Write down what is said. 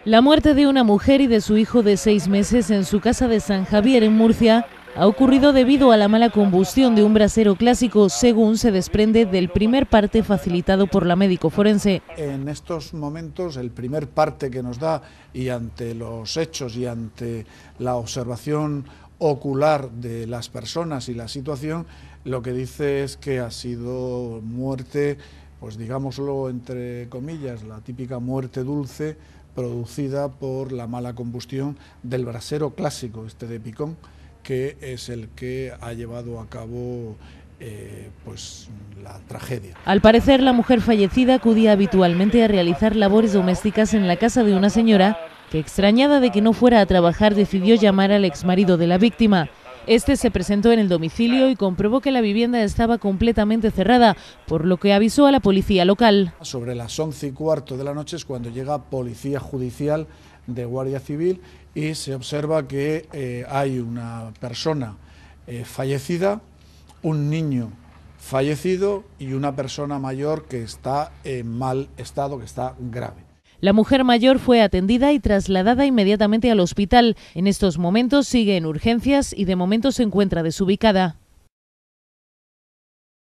La muerte de una mujer y de su hijo de 6 meses en su casa de San Javier, en Murcia, ha ocurrido debido a la mala combustión de un brasero clásico, según se desprende del primer parte facilitado por la médico forense. En estos momentos, el primer parte que nos da, y ante los hechos y ante la observación ocular de las personas y la situación, lo que dice es que ha sido muerte, pues digámoslo entre comillas, la típica muerte dulce, producida por la mala combustión del brasero clásico, este de Picón, que es el que ha llevado a cabo pues la tragedia. Al parecer, la mujer fallecida acudía habitualmente a realizar labores domésticas en la casa de una señora que, extrañada de que no fuera a trabajar, decidió llamar al exmarido de la víctima. Este se presentó en el domicilio y comprobó que la vivienda estaba completamente cerrada, por lo que avisó a la policía local. Sobre las 11:15 de la noche es cuando llega Policía Judicial de Guardia Civil y se observa que hay una persona fallecida, un niño fallecido y una persona mayor que está en mal estado, que está grave. La mujer mayor fue atendida y trasladada inmediatamente al hospital. En estos momentos sigue en urgencias y de momento se encuentra desubicada.